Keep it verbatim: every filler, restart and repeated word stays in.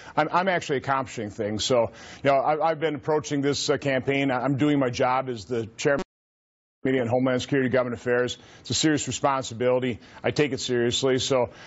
I'm, I'm actually accomplishing things. So, you know, I, I've been approaching this uh, campaign. I'm doing my job as the chairman of the Homeland Security, Government Affairs. It's a serious responsibility. I take it seriously. So